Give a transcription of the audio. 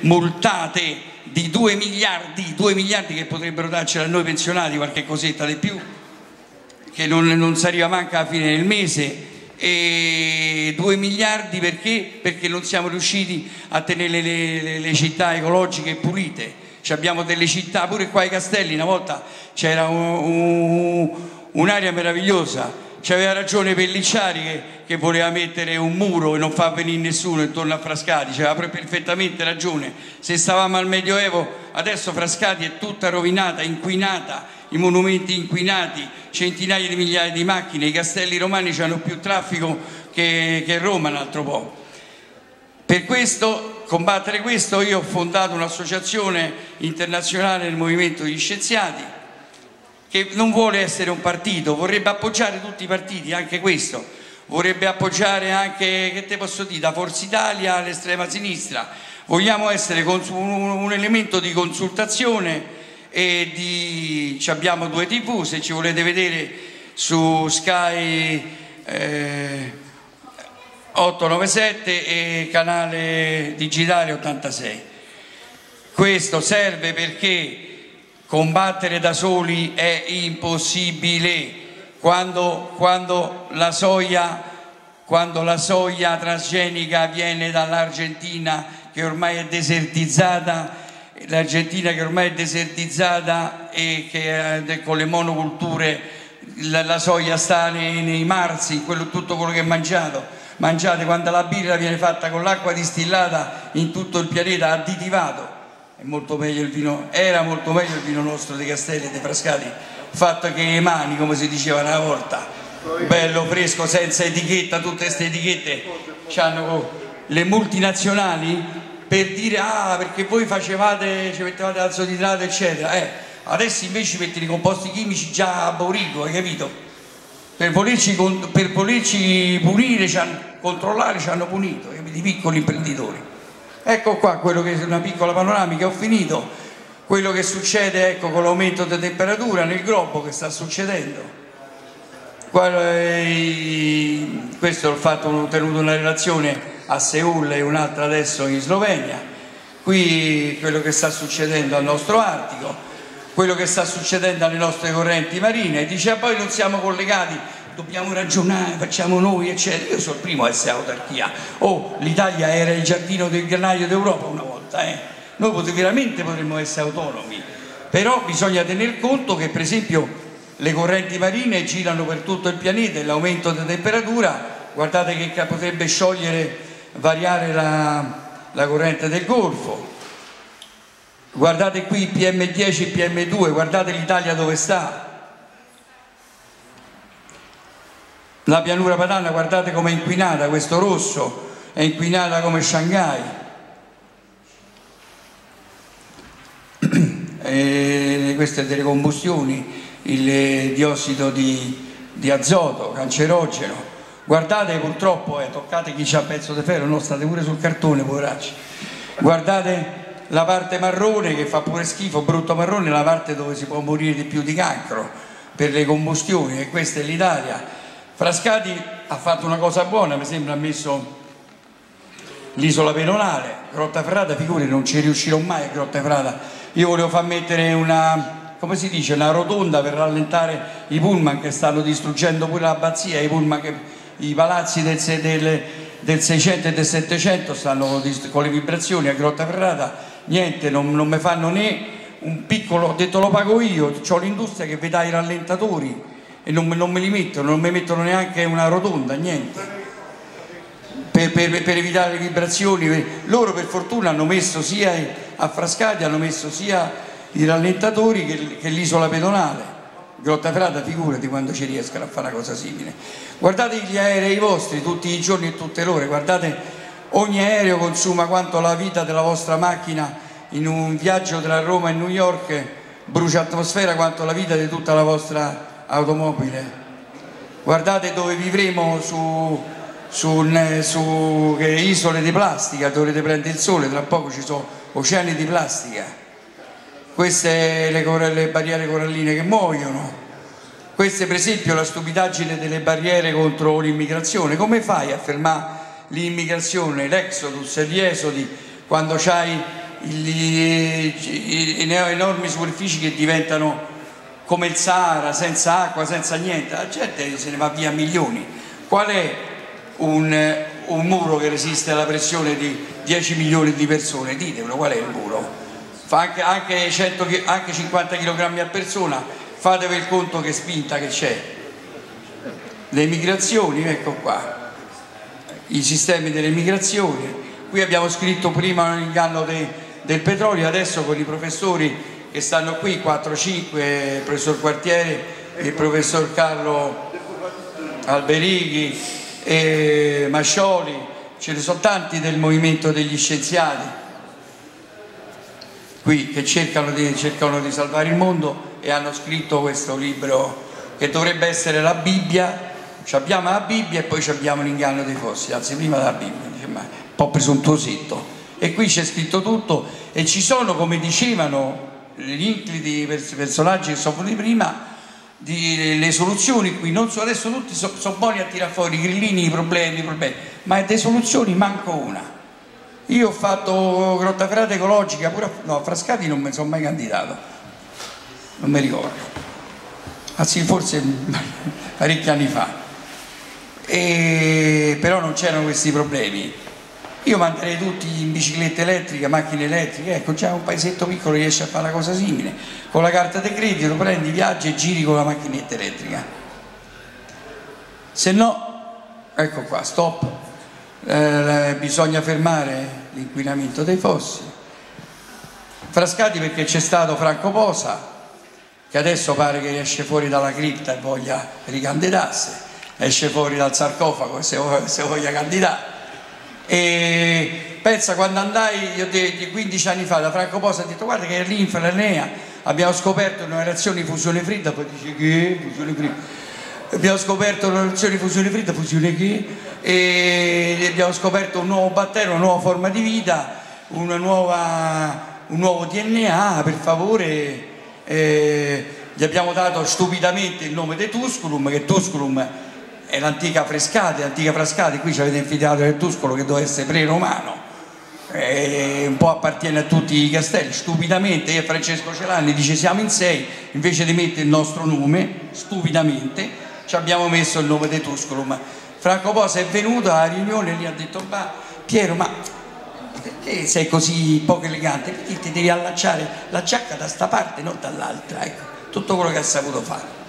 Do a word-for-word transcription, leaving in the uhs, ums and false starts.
multate di due miliardi, due miliardi che potrebbero darcela a noi pensionati, qualche cosetta di più, che non, non si arriva manca alla fine del mese. E due miliardi perché? Perché non siamo riusciti a tenere le, le, le città ecologiche pulite. Ci abbiamo delle città, pure qua ai Castelli una volta c'era un, un, un'area meravigliosa. C'aveva ragione Pellicciari che, che voleva mettere un muro e non far venire nessuno intorno a Frascati, c'aveva perfettamente ragione. Se stavamo al Medioevo, adesso Frascati è tutta rovinata, inquinata, i monumenti inquinati, centinaia di migliaia di macchine, i castelli romani hanno più traffico che, che Roma un altro po'. Per questo, combattere questo, io ho fondato un'associazione internazionale del movimento degli scienziati, che non vuole essere un partito, vorrebbe appoggiare tutti i partiti, anche questo, vorrebbe appoggiare anche, che te posso dire, da Forza Italia all'estrema sinistra. Vogliamo essere un, un elemento di consultazione e di... abbiamo due tivù, se ci volete vedere su Sky eh, ottocentonovantasette e canale digitale ottantasei. Questo serve perché combattere da soli è impossibile. Quando, quando, la soia, quando la soia transgenica viene dall'Argentina, che ormai è desertizzata, l'Argentina che ormai è desertizzata e che eh, con le monoculture la, la soia sta nei, nei marzi, quello, tutto quello che è mangiato, mangiate, quando la birra viene fatta con l'acqua distillata in tutto il pianeta additivato. È molto meglio il vino, era molto meglio il vino nostro dei Castelli e dei Frascati, fatto che le mani, come si diceva una volta, bello fresco, senza etichetta. Tutte queste etichette c'hanno le multinazionali per dire ah perché voi facevate, ci mettevate l'azoto idrato eccetera, eh, adesso invece mettono i composti chimici già a Borico, hai capito? Per volerci, per volerci punire, controllare, ci hanno punito, capito? I piccoli imprenditori. Ecco qua quello che è una piccola panoramica, ho finito, quello che succede, ecco, con l'aumento di temperatura nel globo che sta succedendo. Questo ho fatto, ho tenuto una relazione a Seul e un'altra adesso in Slovenia. Qui quello che sta succedendo al nostro Artico, quello che sta succedendo alle nostre correnti marine. Dice ah, poi non siamo collegati, dobbiamo ragionare, facciamo noi eccetera. Io sono il primo a essere autarchia. Oh, l'Italia era il giardino del granaio d'Europa una volta, eh. Noi pot- veramente potremmo essere autonomi, però bisogna tener conto che per esempio le correnti marine girano per tutto il pianeta e l'aumento di temperatura, guardate che potrebbe sciogliere, variare la, la corrente del Golfo. Guardate qui il P M dieci e il P M due, guardate l'Italia dove sta. La pianura padana, guardate com'è inquinata, questo rosso è inquinata come Shanghai. E queste delle combustioni, il diossido di, di azoto, cancerogeno. Guardate purtroppo, eh, toccate chi c'ha pezzo di ferro, no, state pure sul cartone, poveracci. Guardate la parte marrone che fa pure schifo, brutto marrone, la parte dove si può morire di più di cancro per le combustioni, e questa è l'Italia. Frascati ha fatto una cosa buona, mi sembra, ha messo l'isola pedonale. Grottaferrata, figuri, non ci riuscirò mai a Grottaferrata. Io volevo far mettere una, come si dice, una rotonda per rallentare i pullman che stanno distruggendo pure l'abbazia, i pullman che, i palazzi del, del, del seicento e del settecento stanno con le vibrazioni a Grottaferrata. Niente, non, non mi fanno né un piccolo, ho detto lo pago io, ho l'industria che vi dà i rallentatori e non, non me li mettono, non mi mettono neanche una rotonda, niente, per, per, per evitare le vibrazioni. Loro per fortuna hanno messo sia a Frascati, hanno messo sia i rallentatori che, che l'isola pedonale. Grottaferrata, figurati quando ci riescono a fare una cosa simile. Guardate gli aerei vostri tutti i giorni e tutte le ore, guardate, ogni aereo consuma quanto la vita della vostra macchina in un viaggio tra Roma e New York, brucia atmosfera quanto la vita di tutta la vostra automobile. Guardate dove vivremo, su, su, su che isole di plastica, dovrete prendere il sole, tra poco ci sono oceani di plastica. Queste le, le barriere coralline che muoiono, queste per esempio la stupidaggine delle barriere contro l'immigrazione. Come fai a fermare l'immigrazione, l'exodus, gli esodi, quando c'hai i, i, i enormi superfici che diventano come il Sahara, senza acqua, senza niente, la gente se ne va via a milioni. Qual è un, un muro che resiste alla pressione di dieci milioni di persone? Ditemelo, qual è il muro? Fa anche, anche, cento, anche cinquanta chilogrammi a persona, fatevi il conto che spinta che c'è. Le migrazioni, ecco qua, i sistemi delle migrazioni. Qui abbiamo scritto prima l'inganno de, del petrolio, adesso con i professori che stanno qui, quattro cinque, il professor Quartieri, il professor Carlo Alberighi e Mascioli, ce ne sono tanti del movimento degli scienziati qui che cercano di, cercano di salvare il mondo e hanno scritto questo libro che dovrebbe essere la Bibbia. Ci abbiamo la Bibbia e poi ci abbiamo l'inganno dei fossili, anzi prima la Bibbia, dice, ma un po' presuntuosetto, e qui c'è scritto tutto e ci sono, come dicevano gli incliti personaggi che sono venuti prima, di, le soluzioni qui non so, adesso tutti sono so buoni a tirare fuori i grillini, i problemi, i problemi, ma delle soluzioni manco una. Io ho fatto Grottaferrata ecologica, pure a, no, a Frascati non mi sono mai candidato, non mi ricordo, anzi forse parecchi anni fa, e, però non c'erano questi problemi. Io manderei tutti in biciclette elettriche, macchine elettriche, ecco, già un paesetto piccolo riesce a fare una cosa simile, con la carta di credito prendi, viaggi e giri con la macchinetta elettrica. Se no, ecco qua, stop, eh, bisogna fermare l'inquinamento dei fossili. Frascati perché c'è stato Franco Posa, che adesso pare che esce fuori dalla cripta e voglia ricandidarsi, esce fuori dal sarcofago e se voglia candidare. E pensa, quando andai io di quindici anni fa da Franco Posa, ho detto guarda che all'Infa, all'Enea abbiamo scoperto una reazione di fusione fredda, poi dice che fusione fredda, abbiamo scoperto una reazione di fusione fredda, fusione che, e abbiamo scoperto un nuovo batterio, una nuova forma di vita, una nuova, un nuovo D N A, per favore, eh, gli abbiamo dato stupidamente il nome di Tusculum, che Tusculum è l'antica Frascati, l'antica Frascati, qui ci avete infilato del Tuscolo che doveva essere pre-romano, e un po' appartiene a tutti i castelli. Stupidamente io e Francesco Celanni dice siamo in sei, invece di mettere il nostro nome, stupidamente ci abbiamo messo il nome di Tusculum. Franco Posa è venuto alla riunione e gli ha detto ma Piero, ma perché sei così poco elegante? Perché ti devi allacciare la giacca da sta parte, non dall'altra? Ecco, tutto quello che ha saputo fare.